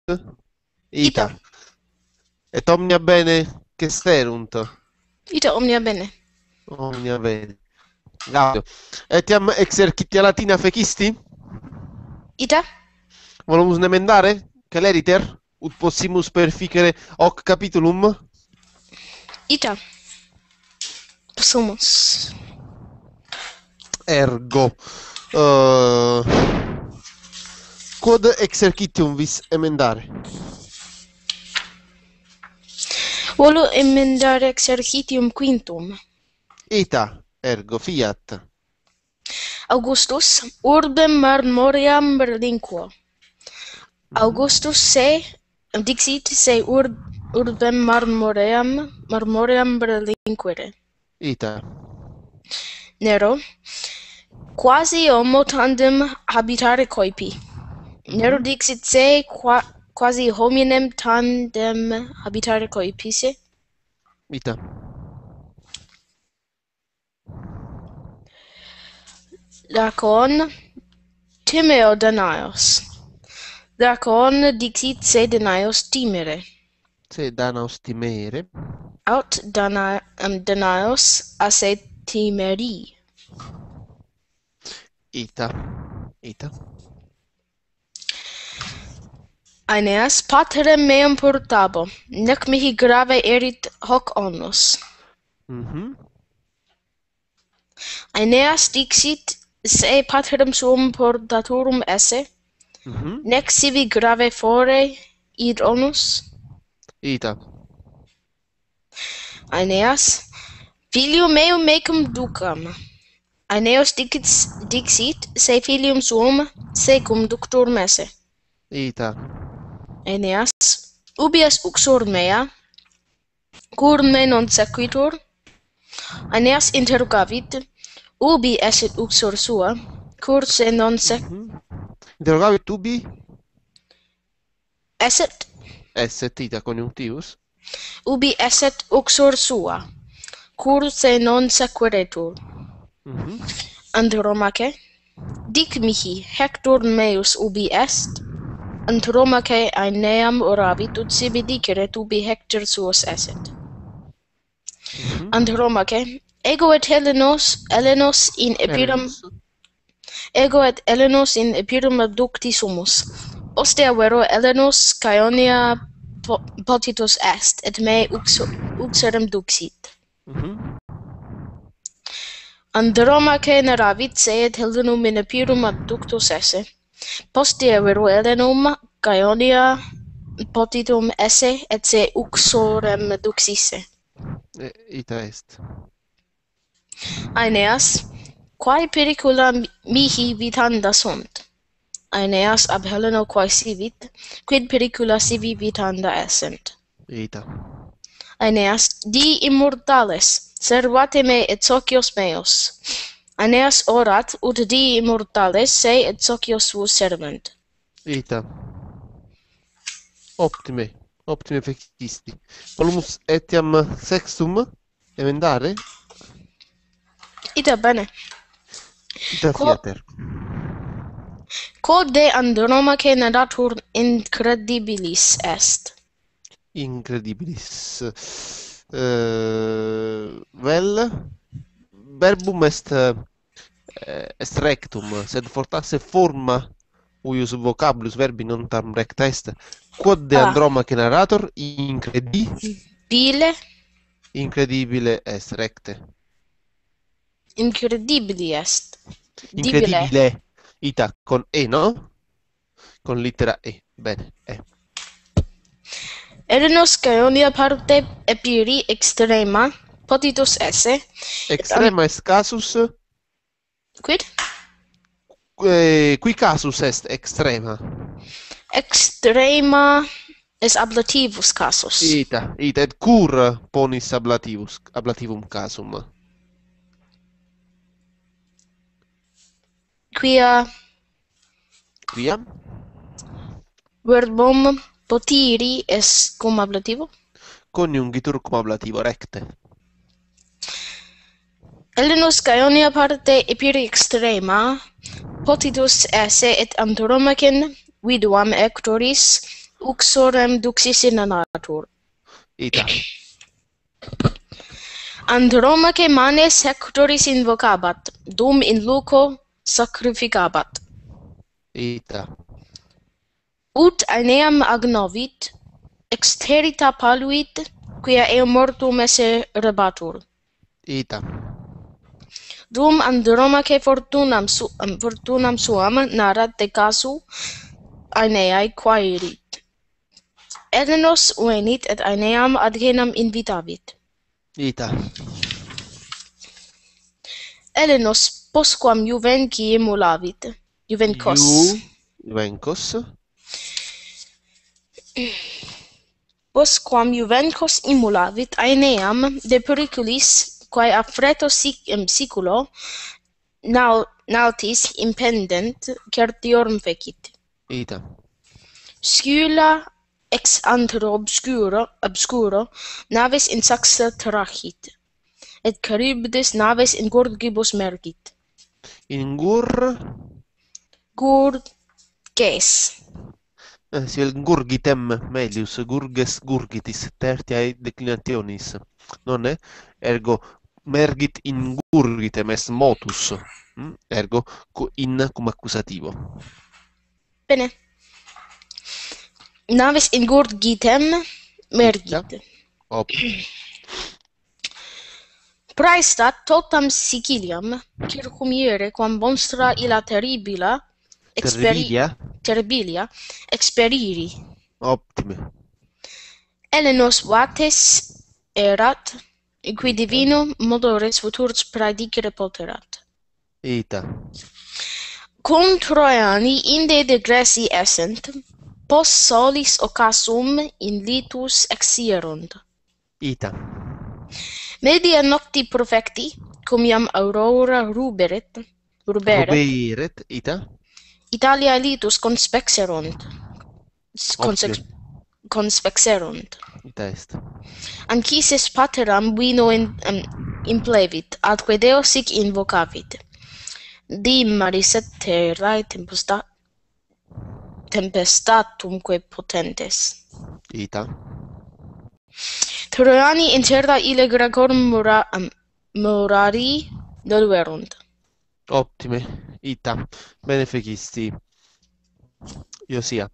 Ita. Ita. Et omnia bene che sterunt. Ita omnia bene. Omnia bene. Gaudio. Etiam exercitia latina fecisti? Ita? Volumus nemendare? Celeriter? Ut possimus perficere hoc capitulum? Ita. Possumus. Ergo. Quod exercitium vis emendare? Volo emendare exercitium quintum. Ita. Ergo fiat. Augustus urbem marmoriam relinquo. Augustus se urbem marmoriam relinquere. Ita. Nero quasi homo tandem habitare coipi. Nero dixit se quasi hominem tandem habitare coipisse. Ita. Lacon timeo Danaos. Lacon dixit se Danaos timere. Se danaos timere. Aut Danaos a se timeri. Ita. Ita. Aeneas paterem meum portabo, nec mihi grave erit hoc onus. Aeneas dixit se paterem suum portatorum esse, nec sibi grave fore id onus. Ita. Aeneas filium meum mecum ducam. Aeneas dixit se filium suum se cum ductorum esse. Ita. Aeneas ubi est uxor mea, cur me non sequitur? Aeneas interrogavit, ubi esset uxor sua, cur se non Interrogavit ubi? esset? Esset ita conjunctivus. Ubi esset uxor sua, cur se non sequiretur? Andromache, dic mihi, Hector meus ubi est? Andromache Aeneam oravit, ut sibi diceret ubi Hector suus esset. Andromache, ego et Helenos in Epirum abducti sumus. Ostea vero Helenos Caeonia potitus est, et me uxorem duxit. Andromache naravit se et Helenum in Epirum abductus esse. Postea vero Helenum Caeonia potitum esse, et se uxorem duxisse. Ita est. Aeneas, quae pericula mihi vitanda sunt? Aeneas ab Heleno quae sivit, quid pericula sivi vitanda essent? Ita. Aeneas, di immortales, servate me et socios meos. Aeneas orat, ut di immortales se et socios vos servant. Ita. Optime. Optime fecisti. Volumus etiam sextum emendare? Ita bene. Ita fiater. Quod de Andromache nadatur incredibilis est. Incredibilis. Vel verbum est rectum, sed fortasse forma uius vocabulus verbi non tam recta est. Quod de Andromache narrator Bile. Incredibile est recte. Incredibili est. Incredibile. Ita con E, no? Con littera E. Bene, E. Erenos Caeonia parte Epiri extrema potitus esse. Extrema est casus. Quid? Qui casus est extrema. Extrema est ablativus casus. Ita et cur ponis ablativum casum. Quia verbum potiri est cum ablativo? Coniungitur cum ablativo recte. Elenus Caeonia parte Epiri extrema potitus esse et Andromacen viduam Hectoris uxorem duxis in natur. Ita. Andromache manes hectoris invocabat, dum in loco sacrificabat. Ita. Ut aeneam agnovit, exterita paluit, quia eo mortum esse rebatur. Ita. Dum Andromache fortunam suam narrat de casu Aeneae quaerit. Elenos venit et Aeneam ad genam invitavit. Ita. Elenos postquam juvenci emulavit. Juvencos. Juvencos. Postquam juvencos emulavit Aeneam de periculis quae affreto siculo nautis impendent certiorum fecit. Ita. Scula ex antero obscuro naves in saxa trachit, et Charybdis naves in gurgibus mergit. In Gurges. Sivel gurgitem melius, gurges gurgitis, tertiae declinationis. Nonne? Ergo mergit in gurgitem est motus. Ergo in cum accusativo. Bene. Naves in gurgitem mergit. Op. Praestat totam Siciliam circumiere quam monstra illa terribilia experiri. Optime. Elenos vates erat, qui divino modores futurs praedicere poterat. Ita. Cum Troiani inde degressi essent, post solis occasum in litus exierunt. Ita. Media nocti profecti, cum iam aurora ruberet, Ita. Italia litus conspexerunt. Conspexerunt. Ita est. Anchises pateram vino implevit, atque Deo sic invocavit. Di maris et terrae tempestatumque potentes. Ita. Troiani in terra ille gregorum morari doluerunt. Optime. Ita. Bene fecisti. Iosia.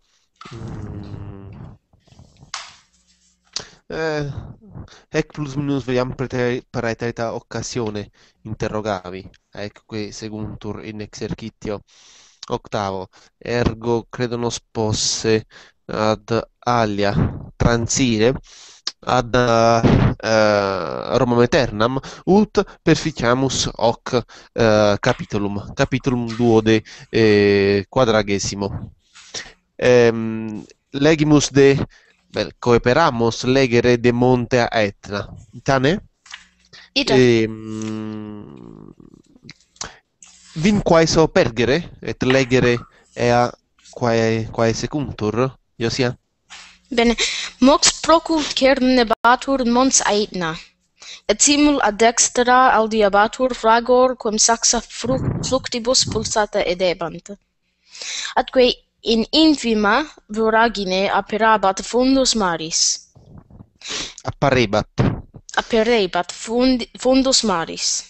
Ec plus minus vediam praeterita occasione interrogavi, ecque seguntur in exercitio octavo, ergo credo nos posse ad alia transire ad Romam Aeternam ut perficiamus hoc capitulum duode quadragesimo. Legimus de coeperamus legere de monte Aetna. Tane? Ita. Vin quaeso pergere et legere ea quae secuntur, Iosia? Bene, mox procut cernebatur mons Aetna, et simul ad dextra audiabatur fragor quem saxa fluctibus pulsata edebant. Atque in infima voragine apparabat fundus maris. Apparebat fundus maris.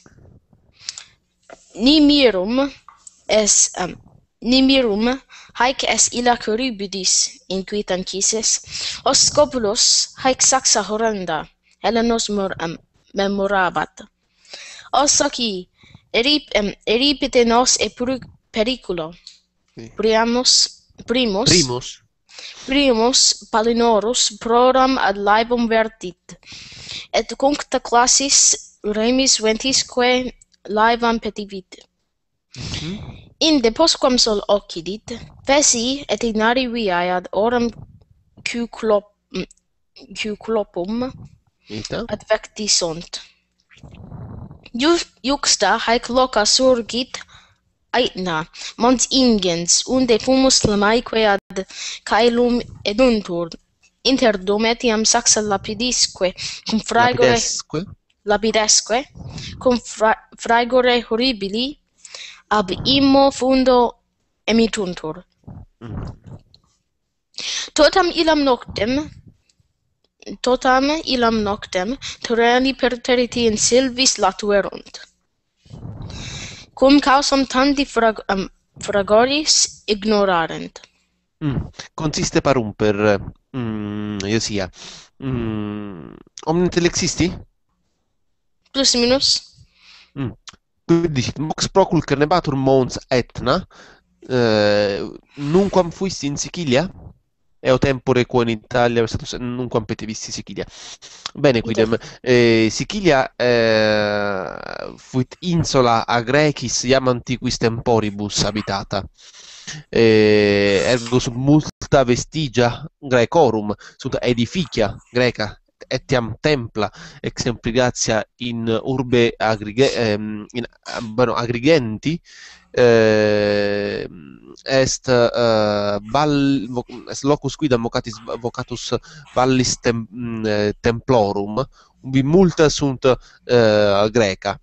Nimirum haec es illa Charybdis inquitantises, os Scopulus haec saxa horrenda, Helenos memorabat. Os aci eripite nos e periculo. Primus Palinorus proram ad laibum vertit, et cuncta classis remis ventisque laevam petivit. Inde postquam sol occidit, feci et ignari viae ad oram Cyclopum advecti sunt. Juxta haec loca surgit Aetna, mons ingens, unde fumus lamaeque ad caelum eduntur, inter dometiam saxa lapidesque, cum fragore horribili, ab immo fundo emituntur. Totam ilam noctem terreni per territien silvis latuerunt. Cum causam tanti fragoris ignorarent. Consiste parum per iosia. Omnite lexisti? Plus minus. Quindi dicit, mox procul carnebatur mons Aetna, nunquam fuisti in Sicilia? Eo tempore quo in Italia versatus nunquam pete visti Sicilia. Bene, quidem, Sicilia fuit insula a Grecis iam antiquis temporibus habitata. Ergo sub multa vestigia Graecorum, sunt edificia Greca, etiam templa exempligatia in urbe agrigenti, est locus quidam vocatus vallis templorum, ubi multa sunt Greca.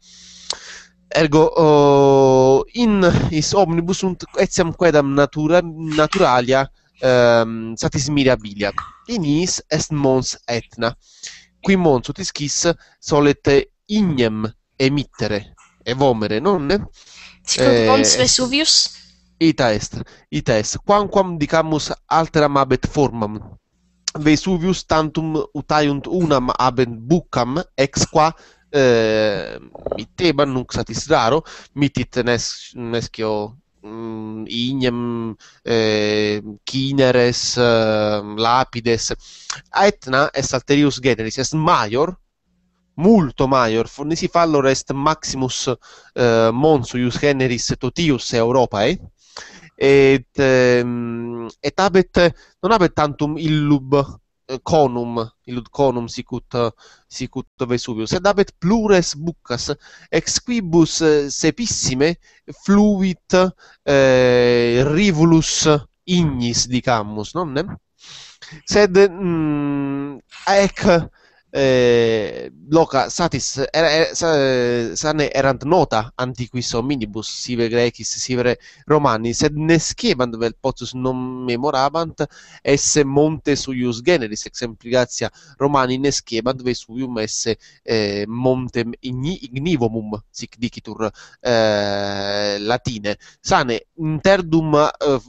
Ergo in is omnibus sunt etiam quedam naturalia satis mirabilia. In is est mons Aetna, qui mons ut iscis solete ignem emittere evomere, nonne? Sicut mons Vesuvius? Ita est. Quamquam dicamus alteram habet formam, Vesuvius tantum utaiunt unam habent buccam, ex qua mitteban nunc satis raro, mittit nescio ignem, cineres, lapides. Aetna est alterius generis, est maior, multo maior, fornisi fallor est maximus mons ius generis totius Europae, et habet, non habet tantum illud conum sicut Vesuvius, sed habet plures buccas, ex quibus sepissime fluit rivulus ignis, dicamus, nonne? Sed ec loca satis sane erant nota antiquis hominibus, sive Grecis, sive Romani, sed nescebant vel potius non memorabant esse monte suius generis, exempligatia Romani nescebant Vesuvium esse montem ignivomum, sic dicitur latine. Sane interdum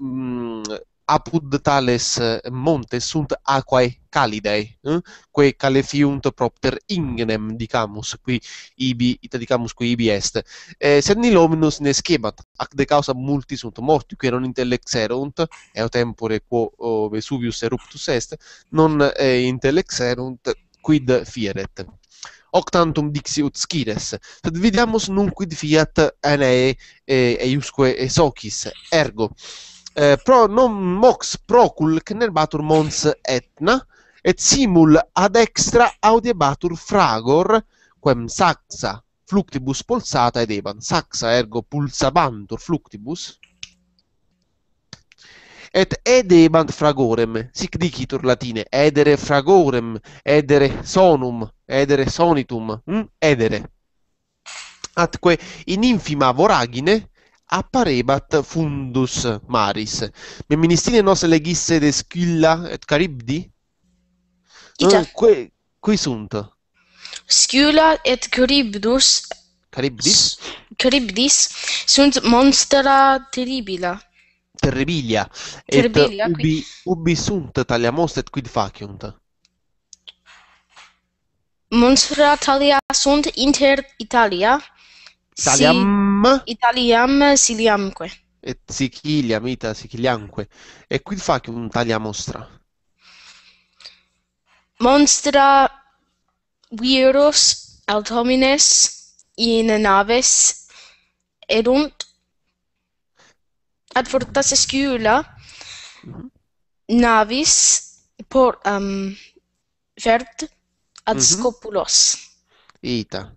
apud tales montes sunt aquae calidae, quae calefiunt propter ignem, dicamus, qui ibi est. Sed nil hominus nescebant, ac de causa multi sunt morti, qui non intellexerunt, eo tempore quo Vesuvius eruptus est, non intellexerunt, quid fieret. Hoc tantum dixiut Schires, sed vidiamus nunquid fiat Enee eiusque socis, ergo non mox procul cenerbatur mons Aetna, et simul ad extra audiebatur fragor, quem saxa fluctibus pulsata edebant. Saxa ergo pulsabantur fluctibus, et edebant fragorem, sic dicitur latine, edere fragorem, edere sonum, edere sonitum, edere. Atque in infima voragine apparebat fundus maris. Meministine nos legisse de Scylla et Charybdi? Qui sunt? Scylla et Charybdis sunt monstra terribila. Terribilia. Et ubi sunt talia most et quid faciunt? Monstra talia sunt inter Italia, Italiam Siciliamque. Et Siciliam, ita Siciliamque. E quid faciunt talia monstra? Monstra virus aut homines in naves erunt ad fortasse Scylla navis por vert ad scopulos. Ita.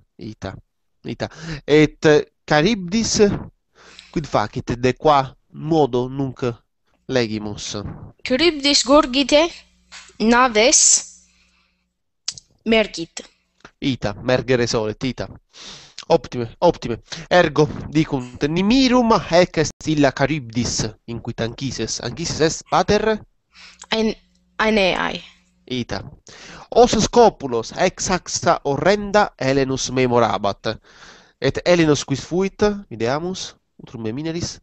Et Charybdis, quid facit, de qua modo nunc legimus? Charybdis gurgite naves mergit. Ita, mergere solet, ita. Optime. Ergo, dicunt, nimirum hec est illa Charybdis, in quid Anchises. Anchises est pater? Aeneae. Ita. Os scopulos ex saxa horrenda Helenus memorabat. Et Helenus quis fuit, videamus, utrum mineris.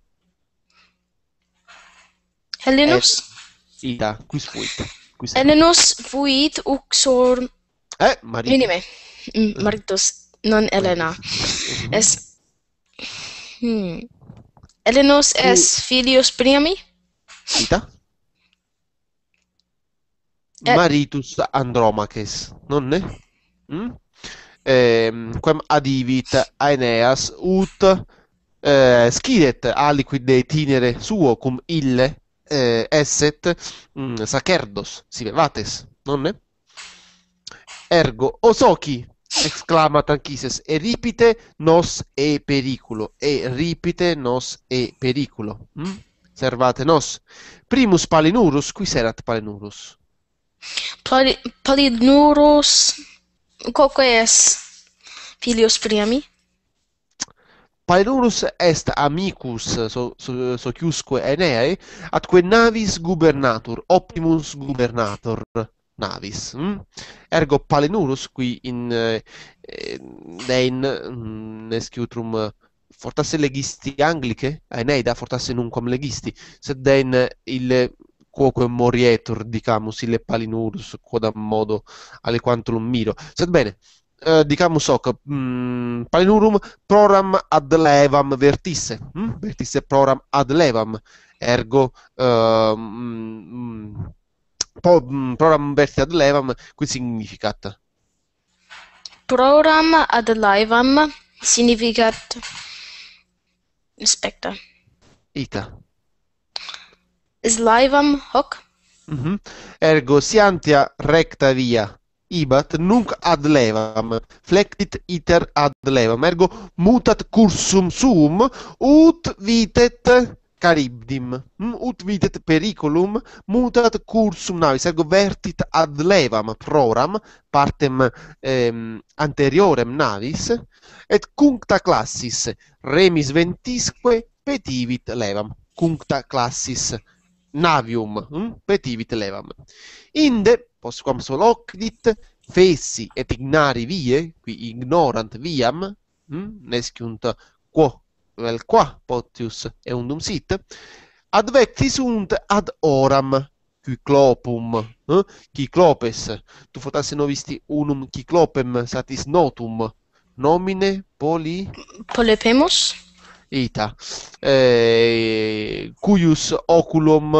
Helenus? Ita, quis fuit. Quis Helenus fuit uxor Marito. minime. Maritus, non Helena. Es Helenus es filius Priami? Ita. Maritus Andromaches, nonne? Quem adivit Aeneas ut scidet aliquid tinere suo cum ille esset sacerdos sivevates, nonne? Ergo osoci exclamat Anchises, eripite nos e periculo, servate nos. Primus Palinurus, quis erat Palinurus? Palinurus, quoque es filius Priami? Palinurus est amicus sociusque Aeneae, atque navis gubernatur, optimus gubernator navis. Ergo Palinurus, qui in dein nesciutrum fortasse legisti Anglice, Aeneida fortasse nunquam legisti, sed dein il quoque morietur, dicamus, ille Palinurus, quodam modo aliquantulum miro. Sed bene, dicamus hoc, Palinurum proram ad levam vertisse, vertisse proram ad levam, ergo proram vertisse ad levam, quid significat? Proram ad levam significat aspecta. Ita. Is levam hoc? Ergo scientia recta via ibat nunc ad levam, flectit iter ad levam, ergo mutat cursum suum ut vitet Charybdim, ut vitet periculum, mutat cursum navis, ergo vertit ad levam proram, partem anteriorem navis, et cuncta classis remis ventisque petivit levam, cuncta classis navium petivit levam. Inde, postquam solocdit, fessi et ignari vie, qui ignorant viam, nesciunt quo vel qua potius eundum sit, advecti sunt ad oram Cyclopum, Cyclopes, tu fortasse novisti unum Cyclopem satis notum, nomine Polypemus? Ita, cuius oculum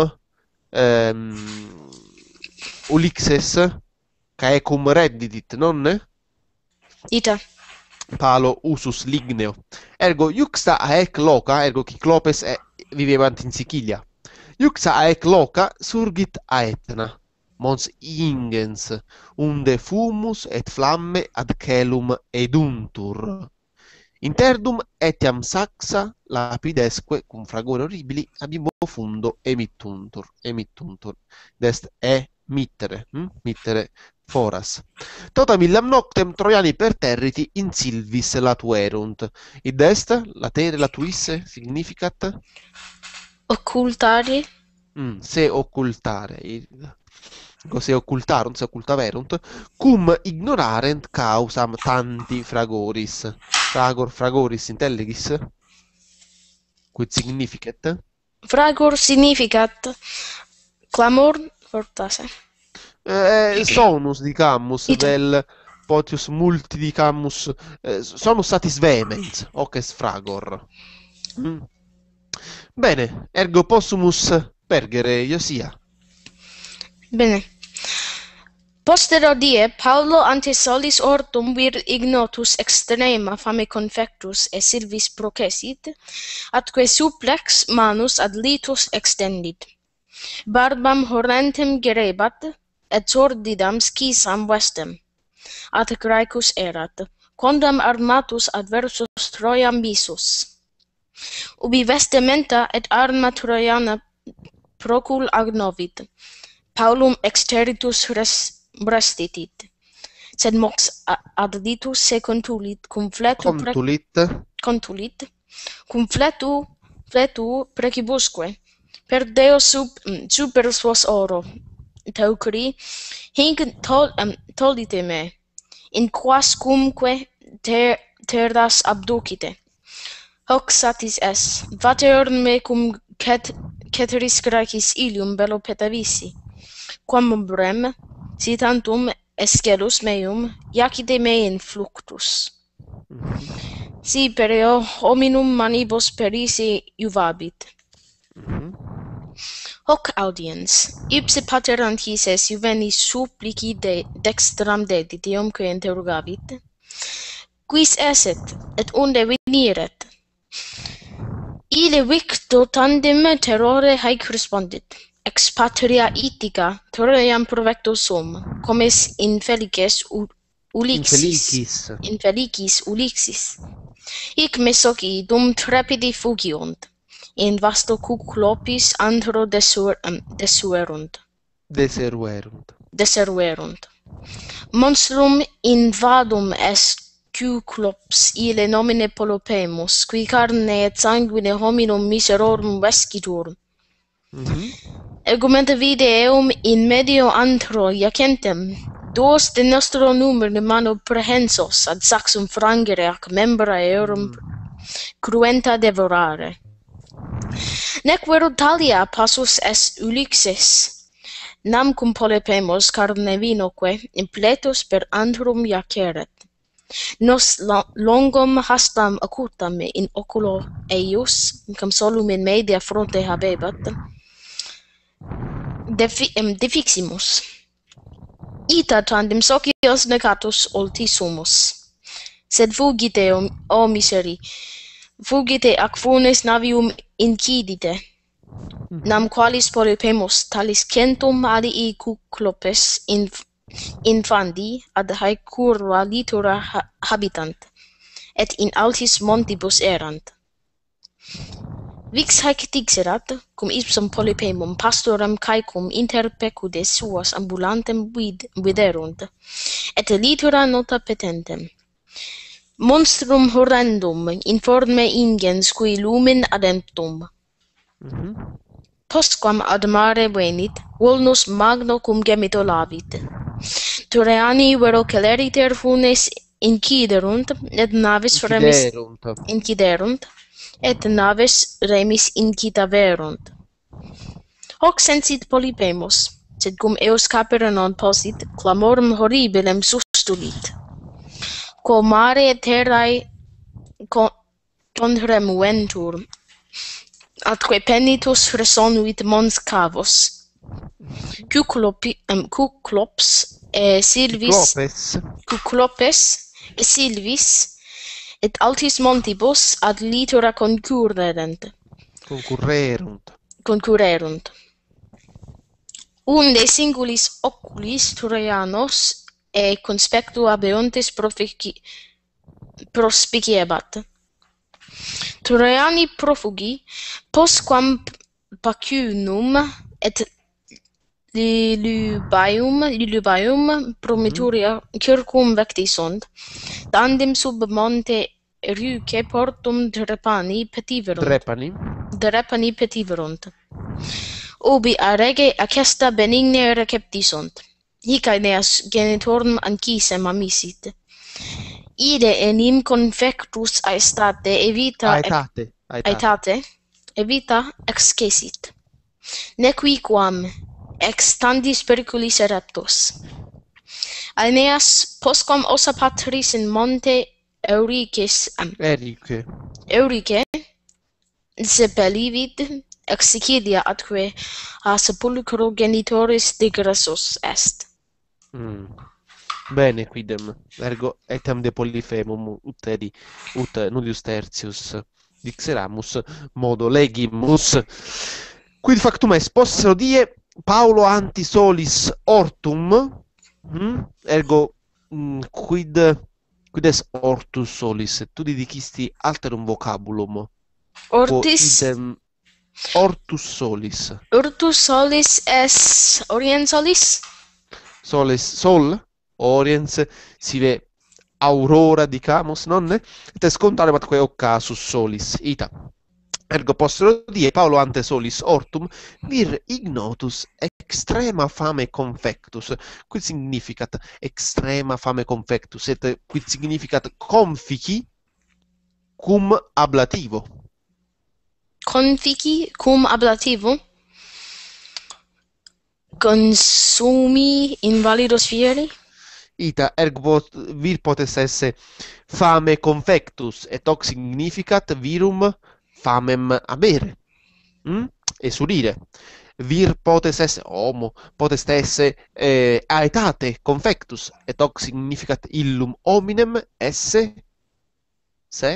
Ulixes caecum reddidit, nonne? Ita. Palo usus ligneo. Ergo iuxta haec loca, ergo Cyclopes vivebant in Sicilia. Iuxta haec loca surgit Aetna, mons ingens, unde fumus et flamme ad celum eduntur. Interdum etiam saxa lapidesque cum fragore horribili ab imbo fundo emittuntur. Dest mittere, mittere foras. Totam illam noctem Troiani perterriti in silvis latuerunt. Id est latere latuisse significat? Occultari? Se occultare. Se occultarunt, se occultaverunt, cum ignorarent causam tanti fragoris. Fragoris intellegis? Quid significat? Fragor significat clamor fortasse. Sonus, dicamus, Ita. vel potius multi, dicamus, sonus satis vehemens, hoc est fragor. Bene, ergo possumus pergere, Iosia. Bene. Postero die Paulo ante solis ortum vir ignotus extrema fame confectus et silvis processit, atque supplex manus ad litus extendit. Barbam horrentem gerebat, et sordidam scisam vestem. At Graecus erat, quondam armatus adversus Troiam visus. Ubi vestimenta et arma Troiana procul agnovit. Paulum exteritus restitit, sed mox ad litus se contulit, cum fletu fletu precibusque, per Deo super suos oro, teucri, hinc tollite me, in quascumque terras abducite. Hoc satis es, vater me cum ceteris graecis ilium bello petavisi, quam brem, si tantum escelus meum, iacide me in fluctus. Si pereo hominum manibus perisi juvabit. Hoc audiens, ipse pater Anchises juveni supplici dextram dedit, iomque interrogavit, quis esset, et unde veniret? Ille victo tandem terrore haec respondit, ex patria Ithaca Troiam provecto sum, comes infelices Ulixis. Hic me soci dum trepidi fugiunt, in vasto Cuclopis antro deseruerunt. Monstrum invadum est Cuclops ille nomine Polopemus, qui carne et sanguine hominum miserorum vescitur. Egumenta vide eum in medio antro iacentem, duos de nostro numere mano prehensos ad saxum frangere ac membra eorum cruenta devorare. Nec vero talia passus est Ulixis, nam cum Polypemos carne vinoque impletus per antrum iaceret. Nos longum hastam acutam in oculo eius, cum solum in media fronte habebat, defiximus. Ita tandem socios negatus olti sumus. Sed fugite, o miseri, fugite ac funes navium incidite. Nam qualis Polypemos talis centum alii Cuclopes infandi ad haec curva litora habitant, et in altis montibus erant. Vix haec dixerat, cum ipsum Polypemum pastorem caecum inter pecudes suas ambulantem viderunt, et litora nota petentem. Monstrum horrendum informe ingens qui lumen ademptum. Postquam ad mare venit, vulnus magno cum gemito labit. Troiani vero celeriter funes inciderunt, et navis remis incitaverunt. Hoc sensit Polypemos, sed cum eos capere non posit, clamorem horribilem sustulit. Quo mare terrae contremuentur, atque penitus resonuit mons cavos. Cuclopes et Silvis et altis montibus ad litora concurrerunt. Unde singulis oculis Troianos et conspectu habeuntes prospiciebat. Troiani profugi, postquam Pacunum et Lilybaeum promituria circum vecti sunt, tandem sub monte Ruce portum Drepani petiverunt. Ubi a rege acesta benigne recepti sunt. Hic Aeneas genitorum Anchisem amisit. Ide enim confectus aetate evita excesit. Nequiquam extandis periculis ereptus. Aeneas postquam ossa patris in monte Eurice sepelivit exicidia atque a sepulcro genitoris digressus est. Bene, quidem, ergo etam de Polypemum ut nullius tertius dixeramus modo legimus. Quid factum est, possero die Paulo anti solis ortum, ergo quid est ortus solis, tu didicisti alterum vocabulum. Ortus solis. Ortus solis es oriens solis? Sol, oriens, sive aurora dicamus, nonne? Et est contrarium atque occasus solis, ita. Ergo postero die Paolo ante solis ortum vir ignotus extrema fame confectus. Quid significat extrema fame confectus? Et quid significat confici cum ablativo. Confici cum ablativo. Consumi invalidos fieri. Ita ergo vir potest esse fame confectus, et hoc significat virum famem habere, esurire. Vir potest esse, homo, potest esse aetate confectus, et hoc significat illum hominem esse, se?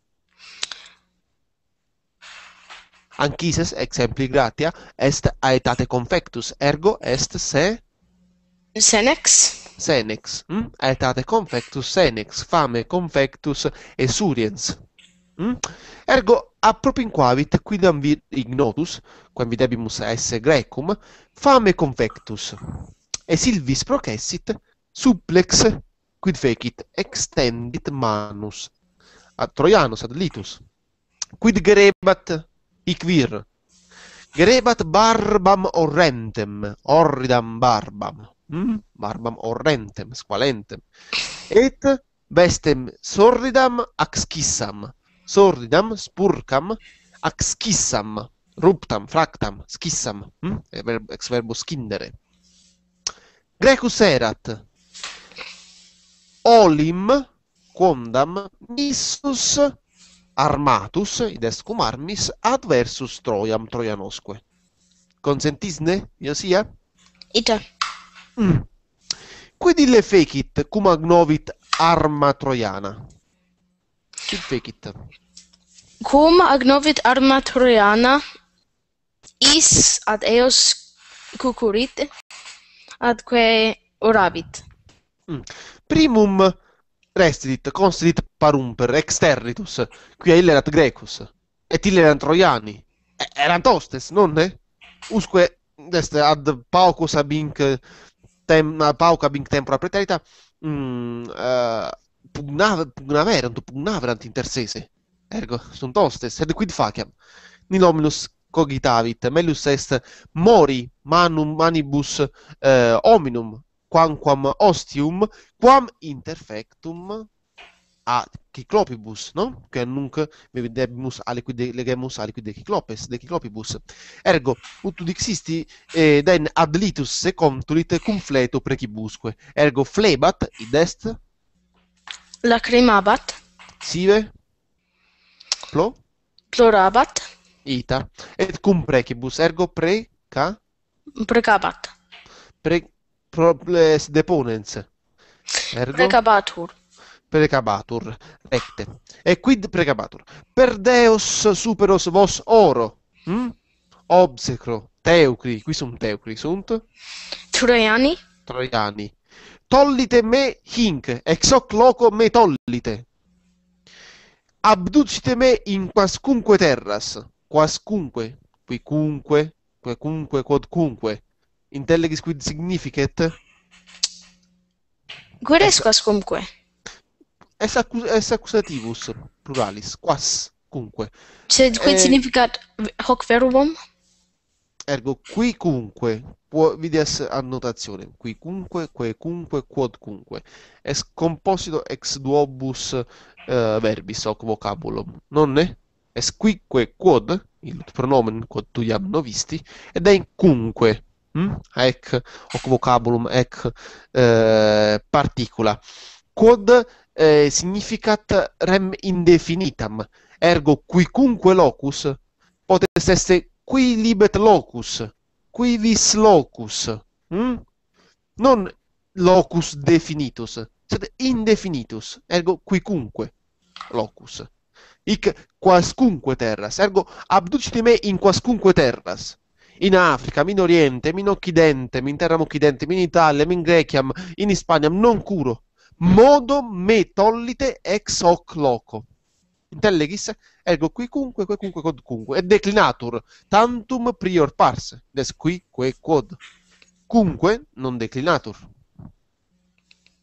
Anchises, exempli gratia, est aetate confectus, ergo est se? Senex. Senex, aetate confectus senex, fame confectus esuriens. Ergo appropinquavit quidam vir ignotus, quam videbimus esse Grecum, fame confectus. E Silvis processit, supplex, quid fecit, extendit manus ad Troianus, ad Litus. Quid gerebat hic vir? Gerebat barbam orrentem, orridam barbam. Barbam orrentem, squalentem. Et vestem sordidam axcissam. Sordidam, spurcam, axcissam. Ruptam, fractam, scissam. Ex verbo scindere. Grecus erat. Olim, quondam, missus, armatus, id est cum armis, adversus Troiam, Troianosque. Consentisne, Iosia? Ita. Quid ille fecit cum agnovit arma Troiana? Quid fecit? Cum agnovit arma Troiana, is ad eos cucurite, adque oravit. Primum restit, constitit parumper, exterritus, quia ille erat Grecus, et ille erant Troiani. Erant hostes, nonne? Usque est ad paucus abinc pauca binc tempora praeterita pugnaverant inter sese. Ergo sunt hostes, sed quid faciam? Nil hominus cogitavit, melius est mori manibus hominum quamquam ostium, quam interfectum a Cyclopibus, no? Que nunc videbimus aliquid legemus aliquid de Cyclopes, de Cyclopibus. Ergo, ut dixisti den ad litus secomtulit cum fleto precibusque. Ergo flebat, id est? Lacrimabat. Sive? Plorabat. Ita. Et cum precibus, ergo Precabat. Deponens. Ergo? Precabatur. Precabatur, recte. E quid precabatur? Per Deos superos vos oro. Obsecro, teucri, qui sunt teucri, sunt? Troiani. Troiani. Tollite me hinc, ex hoc loco me tollite. Abducite me in quascunque terras, quascunque, quicunque, quecunque, quodcunque. Intellegis quid significet? Quid est quascunque? Es accusativus pluralis, quascunque. Sed quid significat hoc verbum? Ergo quicunque, vides annotazione, quicunque, quecunque, quodcunque. Est composito ex duobus verbis hoc vocabulum, nonne? Est quique quod, il pronomen quod tu iam novisti, ed è cunque. Ec hoc vocabulum, ec particula. Quod significat rem indefinitam, ergo quicunque locus potest esse qui libet locus, qui vis locus, non locus definitus, sed indefinitus, ergo quicunque locus. Hic quascunque terras, ergo abducite me in quascunque terras. In Africa, in Oriente, in Occidentem, in terram Occidentem, in Italia, in Greciam, in Hispaniam, non curo. Modo me tollite ex hoc loco. Intellegis? Ergo quicunque, quecunque, quodcunque. Et declinatur, tantum prior pars. Des quique quod. Cunque non declinatur.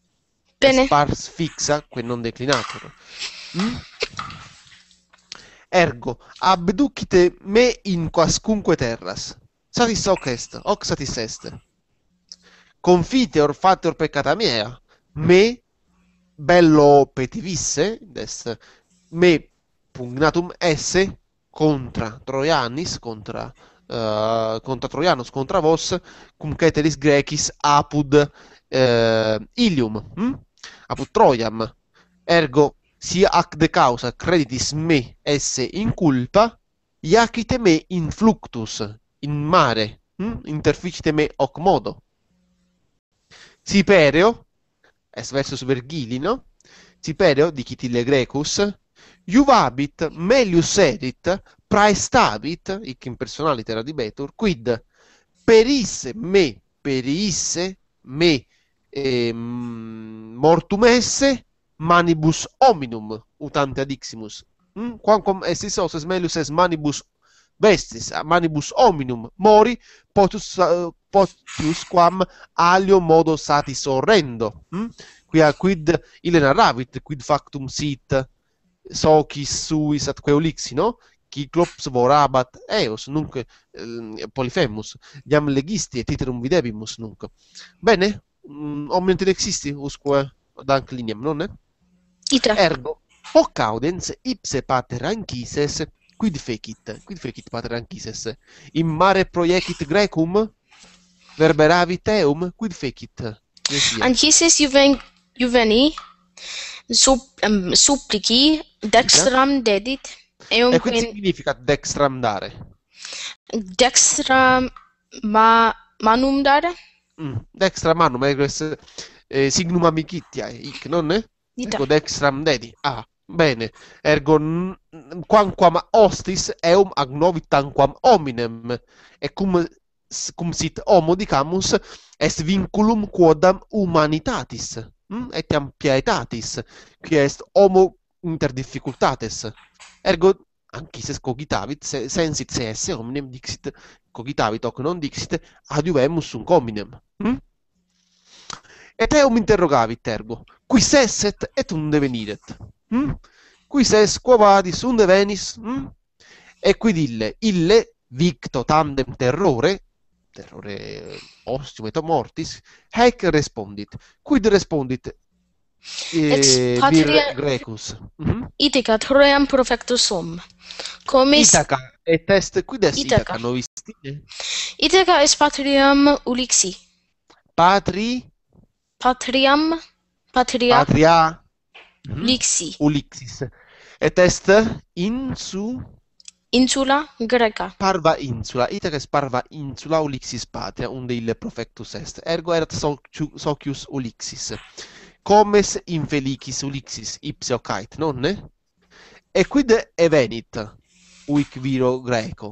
Bene. Des pars fixa, que non declinatur. ergo abducite me in quascunque terras. Satis hoc satis est. Confiteor fateor peccata mea, me bello petivisse, est me pugnatum esse contra Troianis, contra Troianos, contra vos, cum ceteris Grecis apud Ilium, apud Troiam. Ergo, si ac de causa creditis me esse in culpa, iacite me in fluctus, in mare, interficite me hoc modo. Sipereo, est versus Vergili, no? Sipereo, dicit ille Grecus, iuvabit melius erit, praestabit, hic in personali radibetur, quid periisse me mortum esse manibus hominum utante adiximus. Quamquam estis osses melius es manibus vestis, manibus hominum mori, potius quam alio modo satis orrendo. Quia quid ille narravit, quid factum sit socis suis atque Ulixi, no? Cyclops vorabat eos, nunc Polyphemus, iam legisti et iterum videbimus nunc. Bene, omnium existi usque dank lineam, non? Ita. Ergo, hoc audens ipse pater Anchises, quid fecit pater Anchises? In mare proiecit Grecum? Verberavit eum? Quid fecit? Anchises juveni supplici dextram dedit, eum e quid significat dextram dare? Dextram manum dare? Dextram manum, est signum amicitiae, hic, non? Ecco, dextram dedi. Ah, bene. Ergo, quamquam hostis eum agnovit tanquam hominem, e cum sit homo, dicamus, est vinculum quodam humanitatis, etiam pietatis, qui est homo inter difficultates. Ergo, Anchises cogitavit, sensit se esse hominem, dixit, cogitavit, hoc non dixit, adiuvemus sunt hominem. Et eum interrogavit ergo, quis esset et unde veniret? Quis es, quo vadis, unde venis? E quid ille victo tandem terrore ostium et mortis, haec respondit. Quid respondit vir Grecus? Ithaca Troiam profectus sum. Comis Ithaca, et est, quid est Ithaca novistine? Ithaca est patriam Ulixi. Patria Ulixis. Et est insula Greca. Parva insula. Ithaca est parva insula Ulixis patria, unde ille profectus est. Ergo erat socius Ulixis. Comes infelicis Ulixis ipse ocait, nonne? E quid evenit uic viro Greco?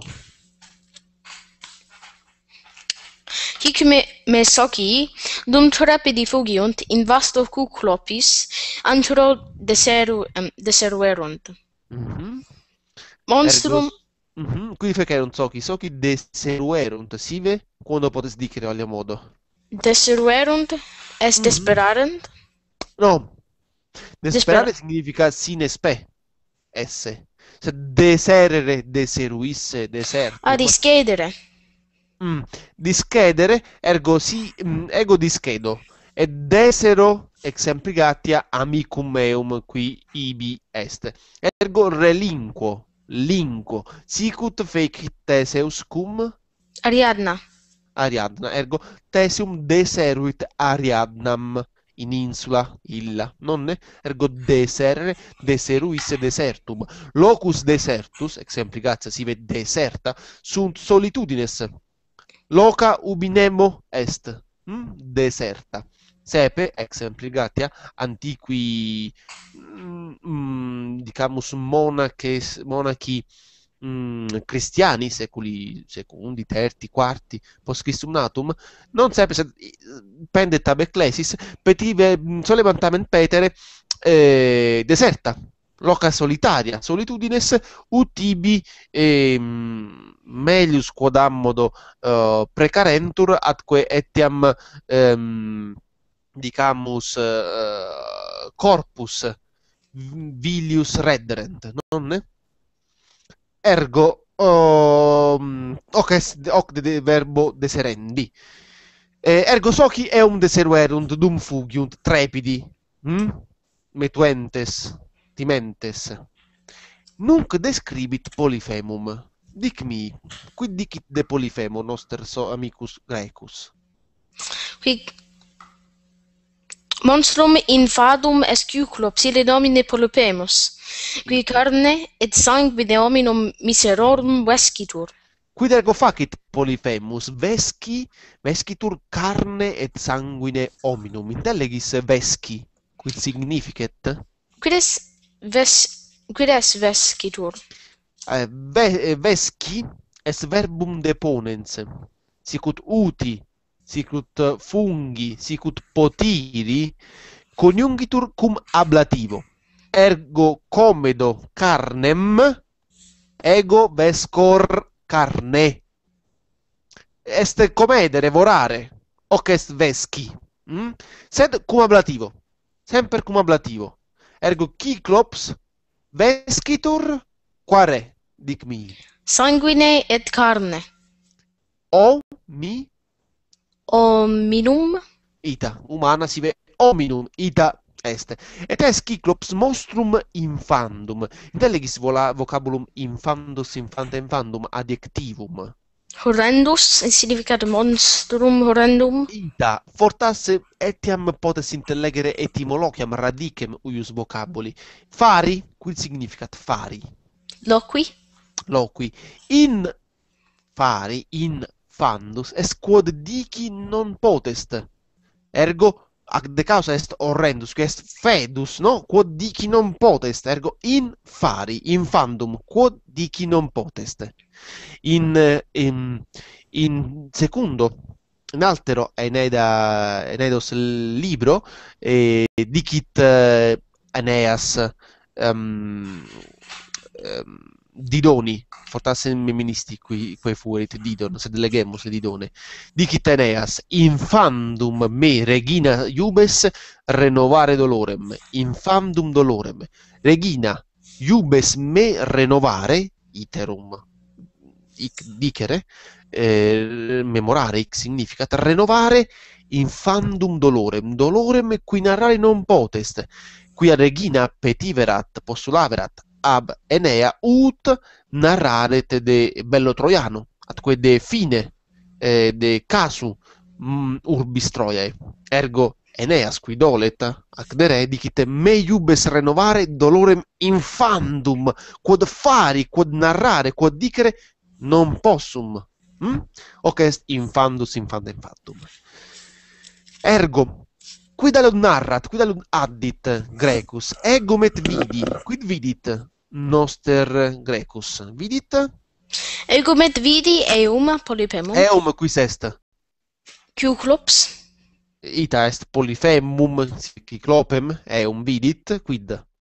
Hic me soci, dum trepidi fugiunt, in vasto Cuclopis, antro deseruerunt. Monstrum... Qui fecerunt soci, soci deseruerunt, sive, quando potes dicere alia modo? Deseruerunt, est desperarent? No, desperare significa sine spe, esse. Se deserere, deseruisse, desertum. Ah, discedere. Discedere, ergo ego discedo, et desero exempligatia amicum meum qui ibi est. Ergo relinquo, sicut fecit Theseus cum Ariadna, ergo Thesium deseruit Ariadnam in insula illa, nonne? Ergo deserere, deseruisse desertum. Locus desertus, exempligatio sive deserta, sunt solitudines. Loca ubi nemo est, deserta. Sepe, exempligatia, antiqui, dicamus, monachi Christiani, seculi secundi, terti, quarti, post Christum natum, non sepe, sed pendet ab ecclesis, petive solevantament petere deserta, loca solitaria, solitudines, ut ibi melius quodammodo precarentur, atque etiam dicamus corpus vilius redderent, nonne? ergo hoc de verbo deserendi. Ergo soci eum deseruerunt dum fugiunt trepidi, metuentes, timentes. Nunc describit Polypemum. Dic mi, quid dicit de Polyphemo noster amicus Graecus? Qui monstrum infadum est Cyclops, ille domine Polyphemus, qui carne et sanguine hominum miserorum vescitur. Quid ergo facit Polyphemus? Vescitur carne et sanguine hominum. Intellegis vesci, quid significet? Quid est vescitur? Vesci est verbum deponens. Sicut uti, sicut fungi, sicut potiri, coniungitur cum ablativo. Ergo comedo carnem, ego vescor carne. Est comedere, vorare. Hoc est vesci. Sed cum ablativo. Semper cum ablativo. Ergo Cyclops vescitur quare, dic mi. Sanguine et carne. Hominum Ita. Humana sive hominum ita est. Et est Cyclops monstrum infandum. Intellegis vocabulum infandus, infanta, infandum, adjectivum. horrendus, significat monstrum horrendum. Ita. Fortasse etiam potes intellegere etymologiam radicem uius vocabuli. Fari, quid significat fari? Loqui. In fari, in fandus, est quod dici non potest. Ergo, de causa est horrendus, qui est fedus, no? Quod dici non potest. Ergo, in fari, in fandum, quod dici non potest. In secundo, in altero Enedos libro, dicit Aeneas Didoni, fortasse meministi quae fuerit Didon, sed legemus Didone. Dicit Aeneas, infandum me regina iubes renovare dolorem, infandum dolorem. Regina iubes me renovare, iterum, hic dicere, memorare, hic significat renovare infandum dolorem, dolorem qui narrare non potest, quia regina petiverat, postulaverat ab Enea ut narraret de bello Troiano, atque de fine de casu urbis Troiae. Ergo Eneas qui dolet ac dere dicit me iubes renovare dolorem infandum, quod fari, quod narrare, quod dicere non possum. Hoc est infandus, infanda, infandum. Ergo, quid alud narrat, quid alud addit Graecus? Egum et vidi. Quid vidit noster Graecus? Vidit? Egum et vidi eum Polypemum. Eum quis est? Cyclops. Ita est Polypemum, Cyclopem, eum vidit, quid?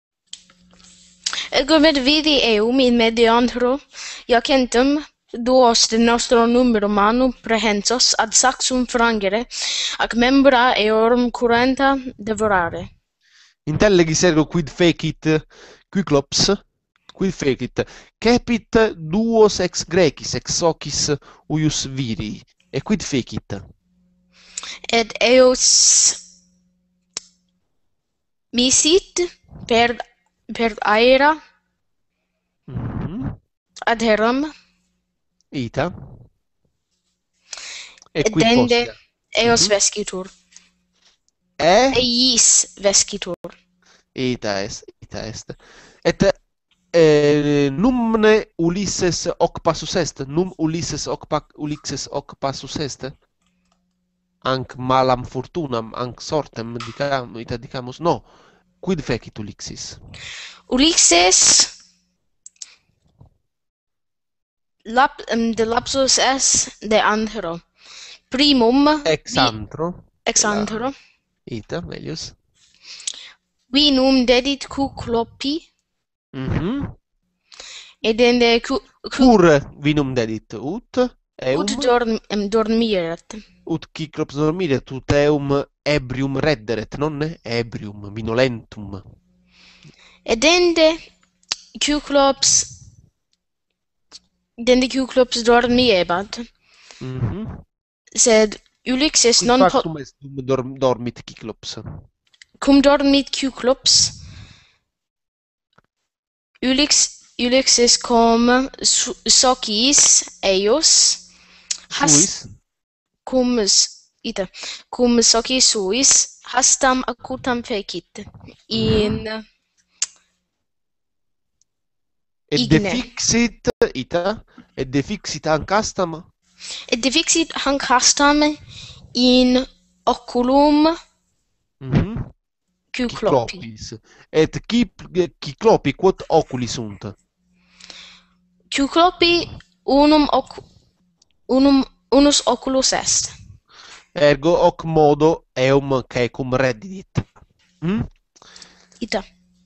Egum et vidi eum in medio antro, iacentem duos de nostro numero manum prehensos ad saxum frangere, ac membra eorum currenta devorare. Intellegis ergo quid fecit Cyclops? Quid fecit? Cepit duos ex Graecis, ex socis uius viri. E quid fecit? Et eos misit per aera ad heram. Ita. E Et quid dende postea? eos vescitur. Eiis vescitur. Ita est. Et numne Ulysses hoc passus est? Num Ulysses hoc passus est? Anc malam fortunam, anc sortem, dicamus, no. Quid fecit Ulysses? Ulysses de lapsus est de antero. Primum Ex antro. Ita, melius. Vinum dedit Cyclopi. Et dende Cur vinum dedit ut eum dormiret. ut Cyclops dormiret, ut eum ebrium redderet, nonne? Ebrium, vinolentum. Et dende Cyclops Den de Q-clubs dormi ebat. Mhm. Sed Ulix est Quid non factum est dum dormit Cyclops? cum dormit Q-clubs. Ulix est cum socis eius Suis? cum ita cum socis suis hastam acutam fecit in Et igne defixit ita? Et defixit ancastam? et defixit hanc hastam in oculum Mhm. Q-clopi. Cyclopis. Et Cyclopi quod oculi sunt? Q-clopi unus oculus est. Ergo hoc modo eum caecum reddit. Ita.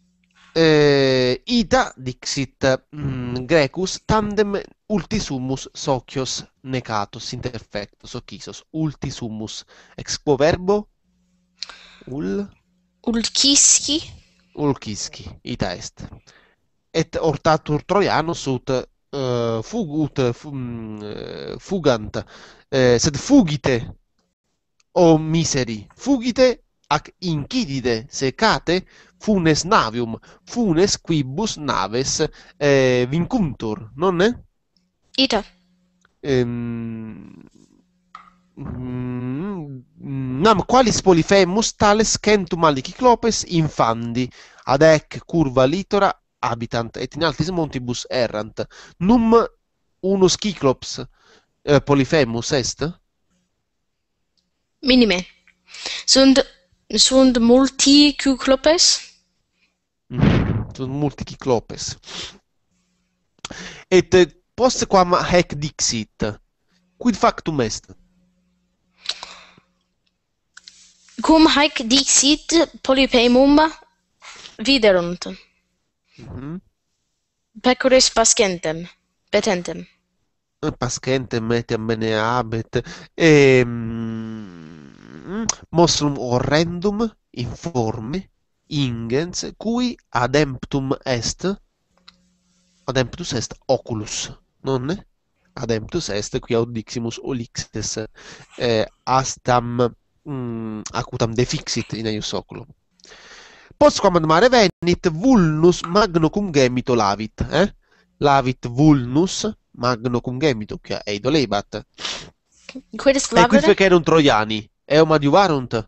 Ita dixit Grecus tandem ultisummus socios necatos interfectos occisos ultisummus ex quo verbo Ulcisci. ulcisci ita est et hortatur Troianus ut fugant sed fugite o miseri fugite ac incidide secate funes navium funes quibus naves vincuntur nonne? Ita. Nam qualis polifemus tales centum ali Cyclopes infandi ad ec curva litora habitant et in altis montibus errant num unus Cyclops polifemus est? Minime. Sunt multi Q-clopes? Sunt multi Cyclopes. Et post quam haec dixit, quid factum est? Cum haec dixit polypemum viderunt. Pecores pascentem, petentem. Pascentem etiam meneabet monstrum horrendum informe ingens cui ademptus est oculus nonne? Ademptus est qui audiximus olixes astam acutam defixit in eius oculum. Post quam ad mare venit vulnus magno cum gemito lavit, lavit vulnus magno cum gemito, quia eido lebat. Quid est Et quid lavere? fecerunt Troiani? Eum adiuvarunt?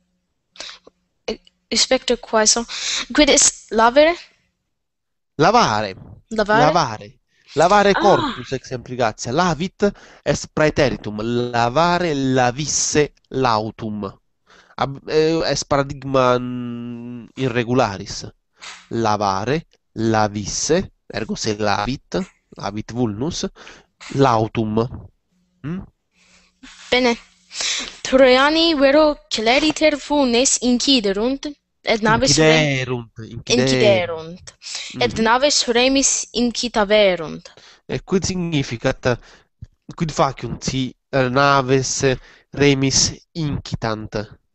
Spectre quaeso. Quid est lavere? Lavare. Lavare? Lavare. Lavare Ah. corpus exempligatia. Lavit est praeteritum. Lavare lavisse lautum. Est paradigma irregularis. Lavare, lavisse, ergo se lavit, lavit vulnus, lautum. Bene. Troiani vero celeriter funes inciderunt, et naves inciderunt. Et naves remis incitaverunt. E quid significat, quid faciunt si naves remis incitant?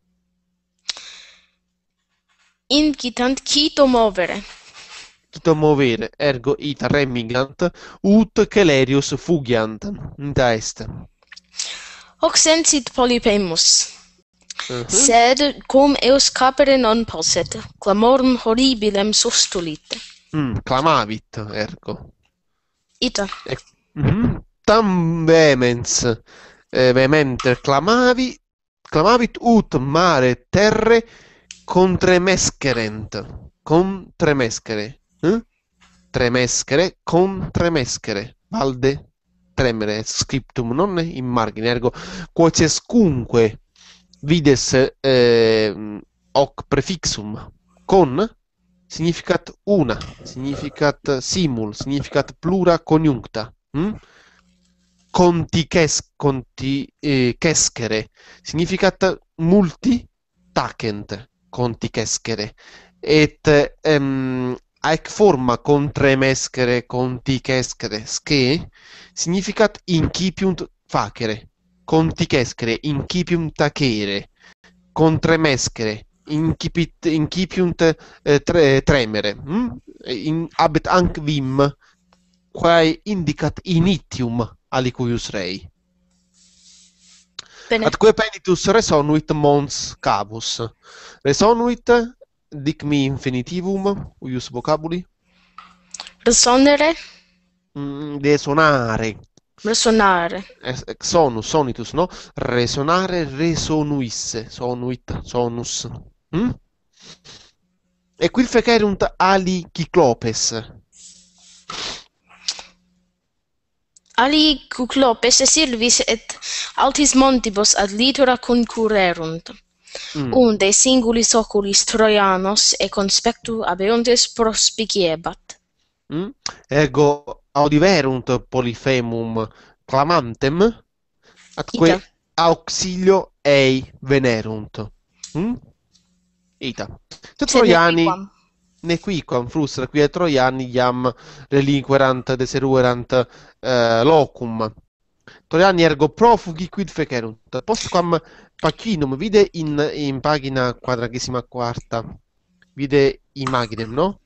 Incitant cito movere. Cito movere, ergo ita remigant, ut celerius fugiant. Ita est. Hoc sensit polypemus. Sed cum eus capere non posset, clamorum horribilem sustulit. Clamavit, ergo. Ita. Tam vehementer clamavit ut mare terre contremescerent. Contremescere. Tremescere, contremescere. Valde tremere scriptum non in margine, ergo quociescunque vides hoc prefixum con significat una, significat simul, significat plura coniuncta. Conticescere significat multi tacent conticescere et haec forma contremescere conticescere sce significat incipiunt facere, conticescere incipiunt tacere, contremescere incipiunt tremere. Habet anc vim quae indicat initium alicuius rei. Bene. Atque penitus resonuit mons cabus. Resonuit, dic mi infinitivum, uius vocabuli. Resonere, De sonare. resonare. Sonus, sonitus, no? Resonare, resonuisse. Sonuit, sonus. E quil fecerunt ali Cyclopes. Ali Cyclopes Silvis et altis montibus ad litora concurrerunt. Unde singulis oculis Troianos e conspectu abeuntes prospiciebat. Ergo audiverunt Polyphemus clamantem, atque Ita. auxilio ei venerunt. Ita. Te Sed Troiani nequam. nequicquam frustra, quia Troiani iam relinquerant, deseruerant locum. Troiani ergo profugi quid fecerunt. Postquam Pacinum vide in pagina 44, vide imaginem, no?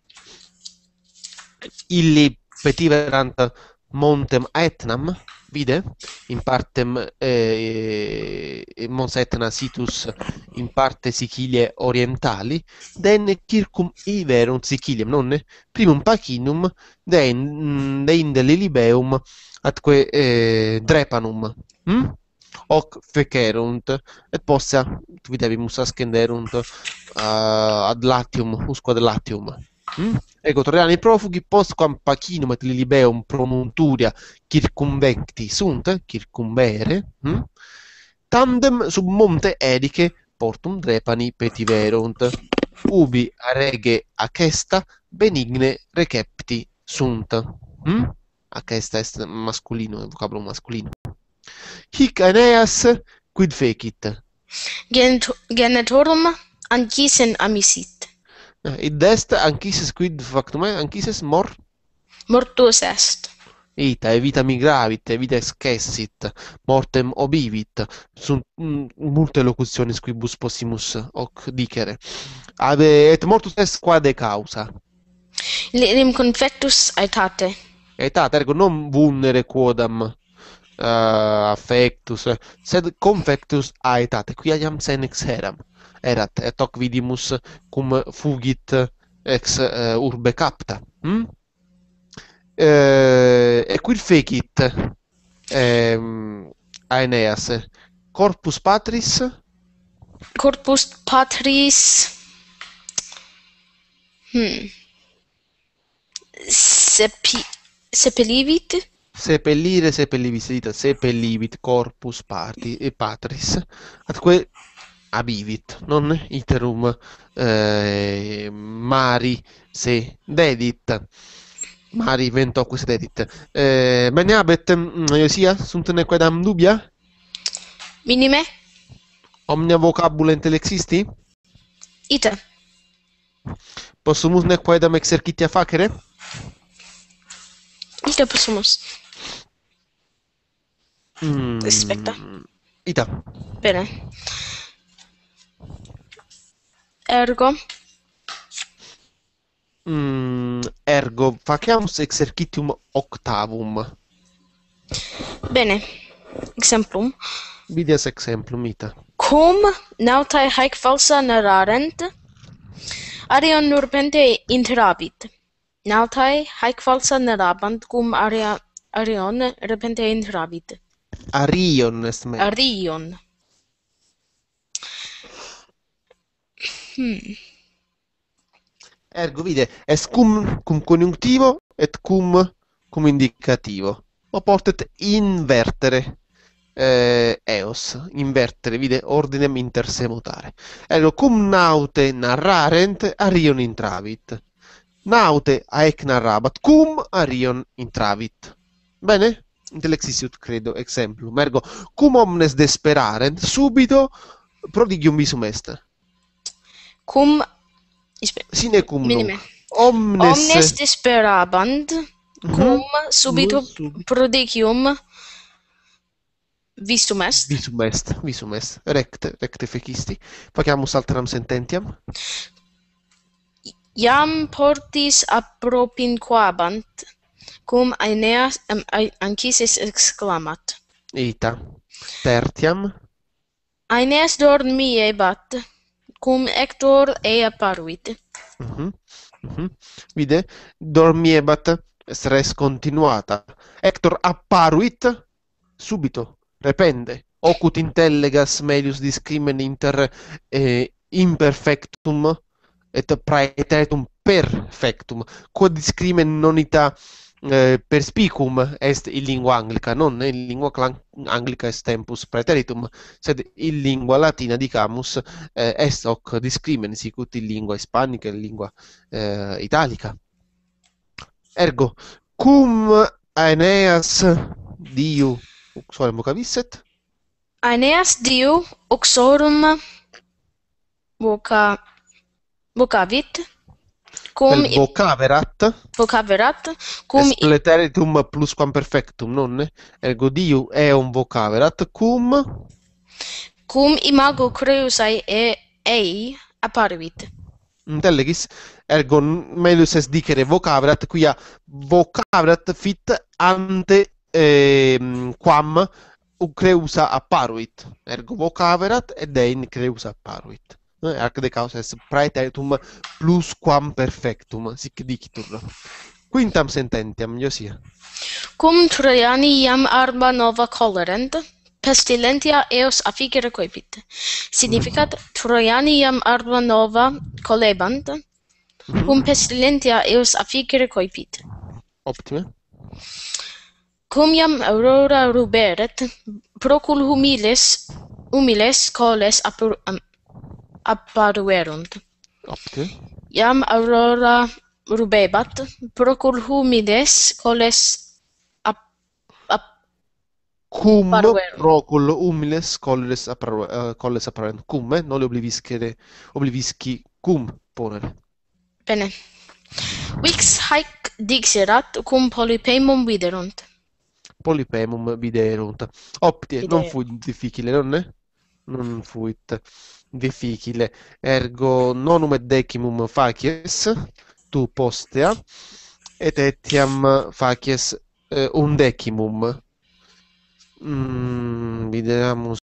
Illi petiverant montem Aetnam, vide? In partem Mons Aetna situs in parte Sicilie orientali, denne circum iverunt Siciliam, nonne? Primum Pacinum deinde Lilibeum atque Drepanum. Hoc fecerunt, et possa videbimus ascenderunt ad Latium, usque ad Latium. Ego Troiani profughi postquam Pacinum et Lilibeum promonturia circumvecti sunt, circumbere, tandem sub monte Erice portum Drepani petiverunt, ubi a rege acesta benigne recepti sunt. Acesta est masculino, vocabolo masculino. Hic Aeneas quid fecit? Genetorum anquisen amisit. Id est anquises quid factum anquises Mortus est. Ita, evita migravit, evita excessit, mortem obivit. Sunt multe locutiones quibus possimus hoc dicere. Et mortus est quade causa. Lim confectus aetate. Aetate, ergo non vulnere quodam affectus, sed confectus aetate, quia iam senex erat, et hoc vidimus cum fugit ex urbe capta. E quid fecit Aeneas? Corpus Patris? Corpus Patris sepelivit. Sepellire, sepellivis, dita, sepellivit corpus patris, atque abivit, non iterum mari se dedit. Mari ventoque se dedit. Bene habet, Iosia, sunt nequedam dubia? Minime. Omnia vocabula intellexisti? Ita. Possumus nequedam exercitia facere? Ita possumus. Aspetta. Ita. Bene. Ergo. Ergo faciamus exercitium octavum. Bene. Exemplum. Videas exemplum, ita. Cum nautae haec falsa narrarent, Arion nurpente interabit. Nautae haec falsa narrabant, cum Arion repente interabit. Arion est me. Arion. Ergo vide, est cum conjunctivo et cum indicativo. Oportet invertere eos, invertere, vide, ordinem intersemotare. Ergo cum naute narrarent, Arion intravit. Naute haec narrabat, cum Arion intravit. Bene? Intellexistiut credo, exemplum. Ergo, cum omnes desperarent, subito prodigium visum est. Cum Sine cum minime. nunc. Omnes desperabant, cum subito prodigium visum est. Visum est. Recte fecisti. Faciamus alteram sententiam. Iam portis appropinquabant, cum Aeneas anchises exclamat. Ita. Tertiam. Aeneas dormiebat, cum Hector ea paruit. Vide? Dormiebat, est res continuata. Hector apparuit subito, repende. Ocut intellegas melius discrimen inter imperfectum et praetetum perfectum. Quod discrimen non ita perspicum est in lingua anglica, non in lingua anglica est tempus praeteritum, sed in lingua latina dicamus est hoc discrimen sicut in lingua hispanica, in lingua italica. Ergo, cum Aeneas diu uxorem vocavisset? Aeneas diu uxorum vocavit, cum Vel vocaverat vocaverat, cum est praeteritum plusquam perfectum, nonne? Ergo diu eum vocaverat cum imago Creusae ei apparuit. intellegis, ergo melius est dicere vocaverat, quia vocaverat fit ante quam Creusa apparuit. Ergo vocaverat ed ein Creusa apparuit. Arc de causa est praeteritum plusquam perfectum, sic dicitur. Quintam sententiam, Iosia. Cum Troiani iam arma nova colerent, pestilentia eos afficere coepit. Significat Troiani iam arma nova colebant, cum pestilentia eos afficere coepit. Optime. Cum iam aurora ruberet, procul humiles coles apparuerunt. Optime. Iam aurora rubebat, procul humiles coles Cum apparuerunt. procul humiles colles apparuerunt. Cum, non le oblivisci cum ponere. Bene. Vix haec dixerat, cum polypemum viderunt. Polypemum viderunt. Optie, non fuit difficile, nonne? Non fuit difficile. Ergo nonum et decimum facies, tu postea, et etiam facies undecimum. Videamus.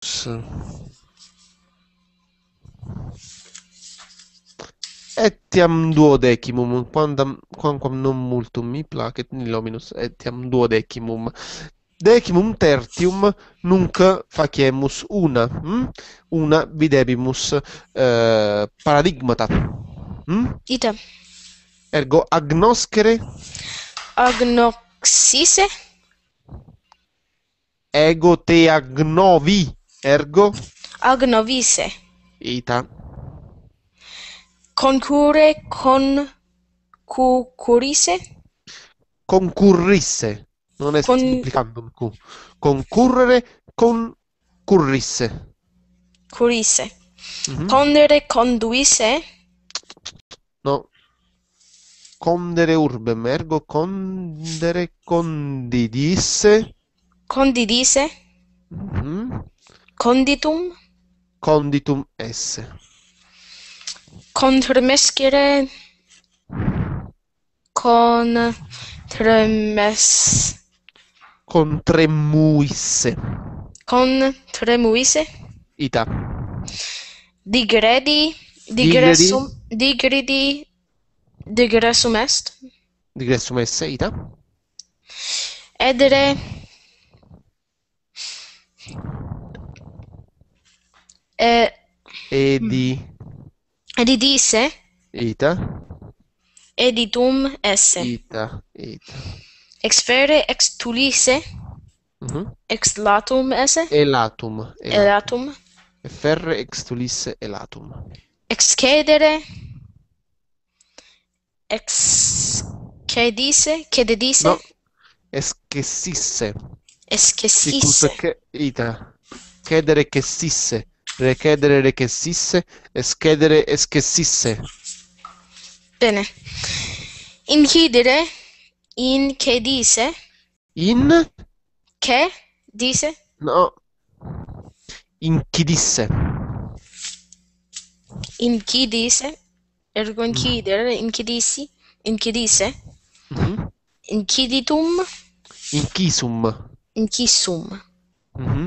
Etiam duodecimum, quamquam non multum mi placet, nil hominus, etiam duodecimum. Decimum tertium nunc faciemus una. Una videbimus paradigmata. Ita. Ergo agnoscere. Agnoxise. Ego te agnovi. Ergo. Agnovise. Ita. Concurre concurrise. Concurrisse. Non est duplicandum Q. Concurrere, concurrisse. Curisse. Condere, conduisse. No. Condere urbem, ergo condere, condidisse. Condidisse. Conditum. Conditum esse. Contremescere. Contremuisse. Contremuisse. Ita. Digredi. Digredi. Digressum est. Digressum esse, ita. Edere. Edidisse. Ita. Editum esse. Ita. Exfere, extulisse. Ex latum esse. Elatum. Elatum. Efferre, extulisse, elatum. Excedere. Excedisse. Cededisse. No. Escessisse. Escessisse. Ita. Cedere, chessisse. Recedere, recessisse. Eschedere, eschessisse. Bene. Incidere. Incedisse. Che? Disse? No. Inchidisse. Inchidisse. Ergo incidere. Inchidissi. Inchidisse. Inciditum. Incisum. Incisum. Mhm.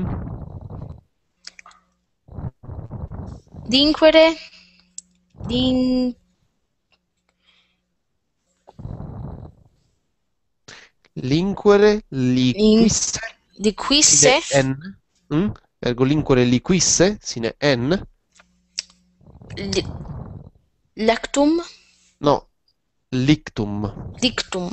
Dinquere. Linquere, liquisse, Liquisse. sine n. Ergo linquere liquisse, sine n. Lectum. No, lictum. Dictum.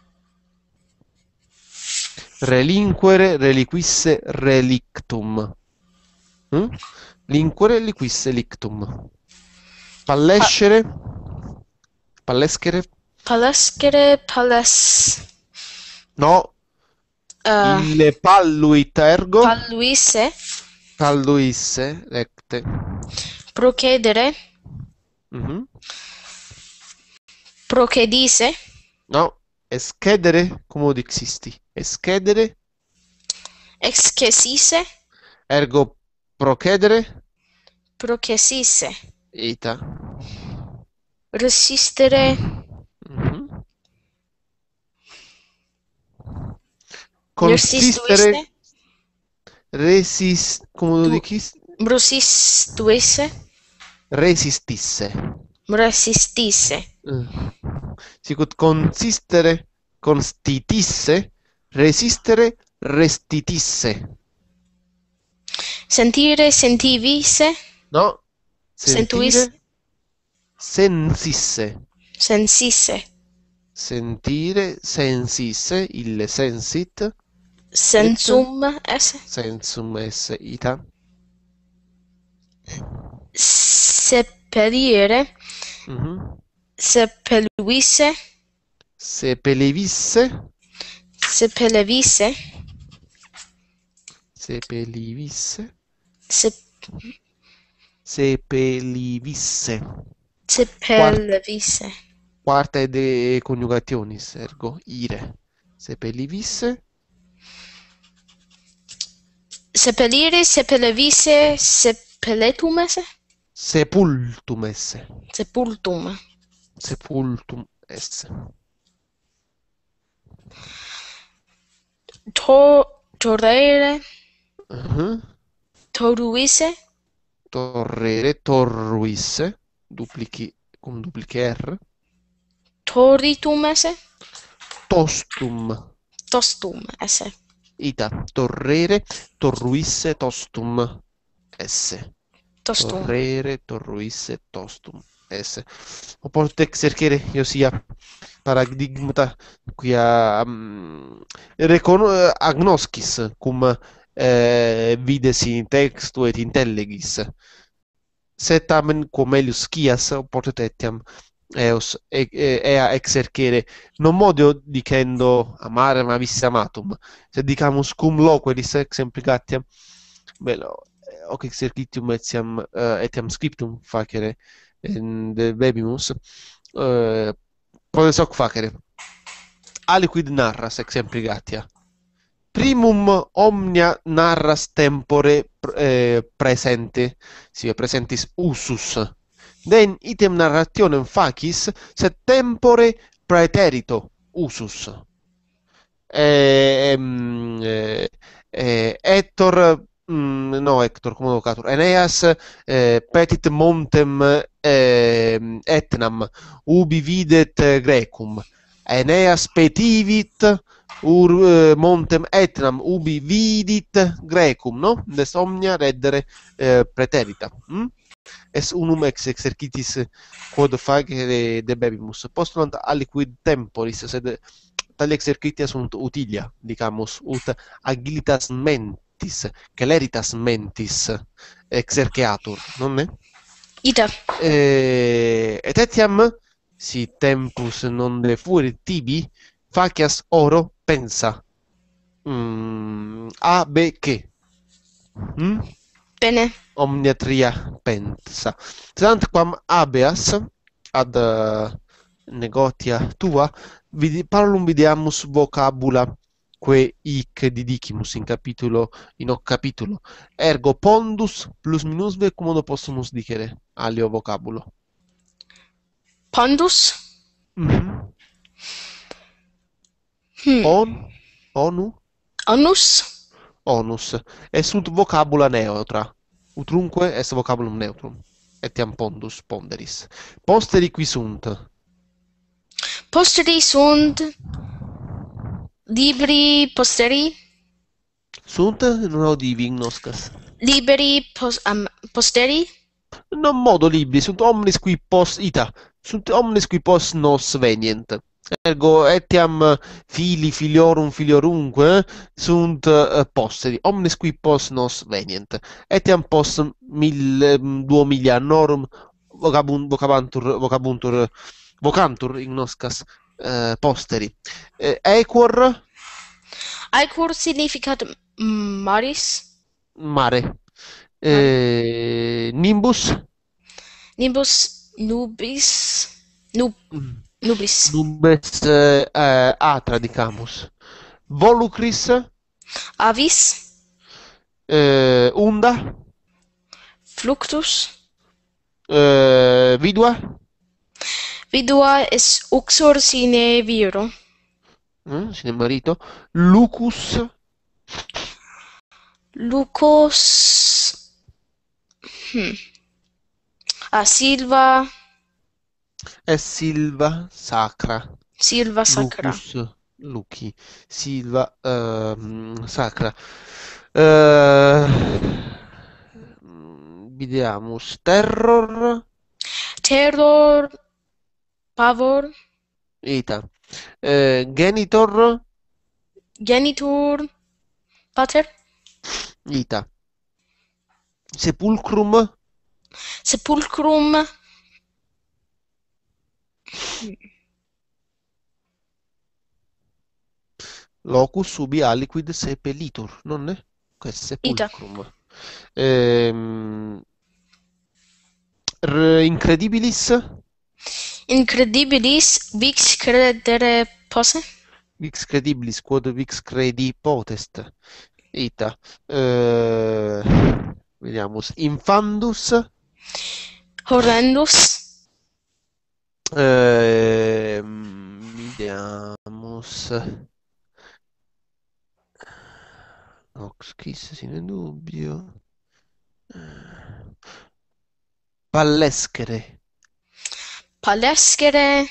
Relinquere, reliquisse, relictum. Linquere, liquisse, lictum. Pallescere, pallescere. Palescere. No, ille palluit ergo. Palluisse. Palluisse, recte. Procedere. Mhm. Procedisse. No, eschedere, come dixisti. Eschedere, Excessisse. ergo procedere, Processisse. ita. Resistere. Mhm. Consistere, come lo dichisti? Resistuisse. Resistisse. Resistisse. Sicut consistere, constitisse, resistere, restitisse. Sentire. Sentivisse. No, Sentuisse. sentire, sensisse. Sensisse. Sentire, sensisse, ille sensit, Sensum esse. sensum esse ita. Seppellire. Mhm. Seppelluisse. Sepelivisse, Seppellevisse. sepelivisse, Sep- sepelivisse. Seppellevisse. Quarta de coniugationis, ergo ire. Sepelivisse, Seppellire. Seppellevisse. Seppelletum esse. sepultum esse. Sepultum. Sepultum esse. Torrere. Mhm. Toruisse. Torrere, torruisse, cum duplice R. Toritum esse. Tostum, Tostum esse. ita. Torrere, torruisse, tostum esse. Tostum. Torrere, torruisse, tostum esse. Opote exercere, iosia paradigmata quia agnoscis cum vides in textu et intellegis. Sed tamen quum melius scias potet etiam eos ea exercere non modo dicendo amarem a visse amatum, sed dicamus cum loqueris exemplicatiam bello hoc exercitium etiam scriptum facere de bebimus potes hoc facere aliquid narras exemplicatia primum omnia narras tempore presente sive presentis usus den item narrationem facis sed tempore praeterito usus Hector no Hector come locator Aeneas petit montem Etnam ubi videt Grecum Aeneas petivit montem Etnam ubi vidit Grecum, no? Des omnia reddere praeterita. Es unum ex exercitis quod facere debebimus. Postulant aliquid temporis, sed tali exercitia sunt utilia, dicamus, ut agilitas mentis, celeritas mentis exerceatur, nonne? Ita. Et etiam, si tempus non defuerit tibi, facias oro pensa. A, B, che? Bene. Omnia tria pensa. Tant quam habeas ad negotia tua, parolum videamus vocabula que hic didicimus in hoc capitulo. Ergo pondus plus minusve commodo possumus dicere alio vocabulo. Pondus. On, onu, Onus. onus. Sunt vocabula neutra. Utrunque est vocabulum neutrum. Etiam pondus ponderis. Posteri qui sunt. Posteri sunt libri posteri. Sunt non audivi ignoscas. Liberi posteri. Non modo libri, sunt omnes qui post ita. Sunt omnes qui post nos venient. Ergo etiam filiorum filorumque sunt posteri. Omnes qui post nos venient. Etiam post 2000 annorum vocantur ignoscas posteri. Aequor Aequor significat maris. mare. Nimbus Nimbus nubis. Nubis. nubes atra dicamus. Volucris Avis. unda Fluctus. vidua Vidua est uxor sine viro. sine marito. Lucus Lucus. Silva. Silva sacra. Silva sacra. Lucus Luci Silva sacra. Videamus terror Terror. Pavor. ita. Genitor Genitor. Pater. ita. Sepulcrum Sepulcrum. locus ubi aliquid sepelitur, nonne? Questo è Ita. sepulcrum. Incredibilis Incredibilis vix credere posse. vix credibilis quod vix credi potest. Ita. Vediamus. Infandus Horrendus. Vediamus. Nox quis sine dubio. Pallescere. Palescere.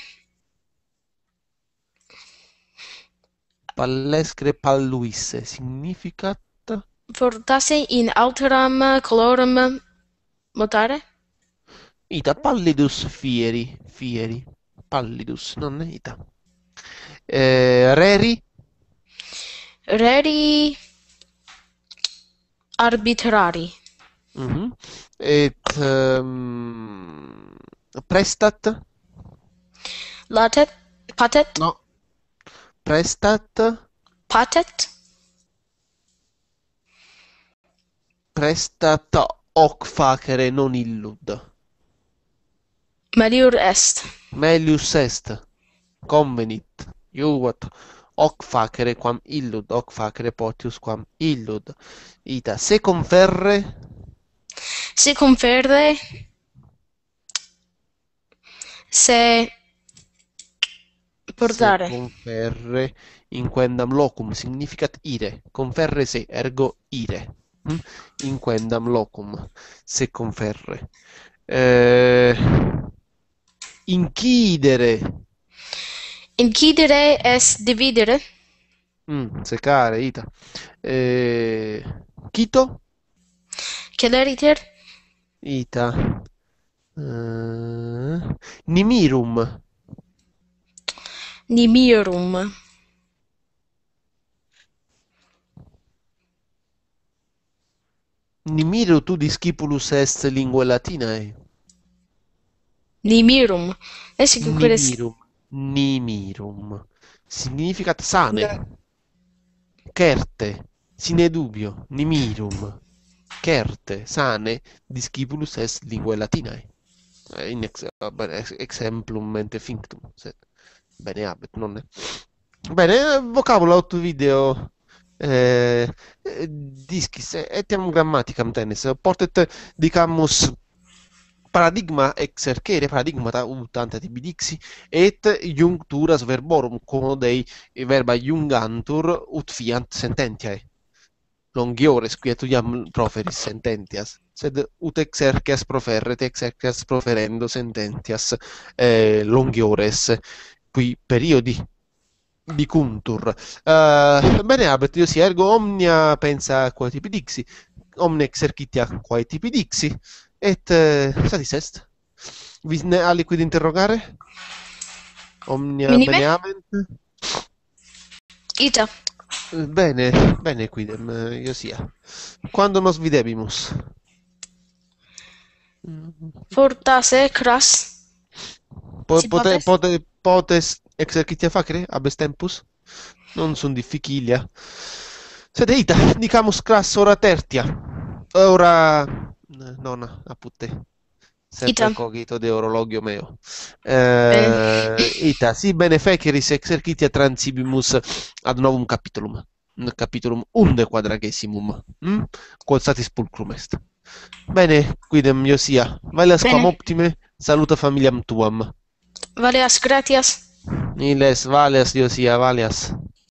Pallescere palluisse significat Fortasse in alteram colorum mutare. ita pallidus fieri. Pallidus, non è ita. Reri Reri. Arbitrari. et prestat Latet. Patet. no prestat Patet. hoc facere non illud. Melior est. Melius est convenit iuvat hoc facere quam illud, hoc facere potius quam illud. Ita se conferre Se conferre. Se portare. se conferre inquendam locum significat ire. Conferre se ergo ire. Inquendam locum se conferre. Inchidere. Incidere est dividere. Secare, ita. Quito, Celeriter. ita. Nimirum. Nimirum. Nimiru tu discipulus est linguae latinae. Nimirum. Queres Nimirum. Significat sane. Certe. Sine dubio. Nimirum. Certe. Sane. Discipulus est linguae latinae. In exemplum mente finctum. Bene habet, non è? Bene, vocabula 8 video. Discis etiam grammaticam tennis. Portet dicamus paradigma exercere, paradigmata ut ante tibi dixi, et iuncturas verborum, quo dei verba iungantur ut fiant sententiae. Longiores quietu iam proferis sententias, sed ut exerces proferret, exerces proferendo sententias longiores, qui periodi dicuntur. Bene, Albert, io si ergo omnia pensa quae tipi dixi, omne exercitia quae tipi dixi, et satis est. Vis ne aliquid interrogare? Omnia Minime? bene ament? Ita. Bene, bene quidem, io sia. Quando nos videbimus? Fortasse cras. Si potes? Potes exercitia facere abes tempus? Non sunt difficilia. Sed ita, dicamus cras ora tertia. Ora nona, apud te. Sempre Ita. cogito de orologio meo. Bene. Ita, si bene feceris exercitia transibimus ad novum capitulum. Capitulum unde quadragesimum. Quod satis pulcrum est. Bene, quidem Iosia. Valeas quam Bene. optime, saluta familiam tuam. Valeas gratias. Niles, valeas Iosia, valeas.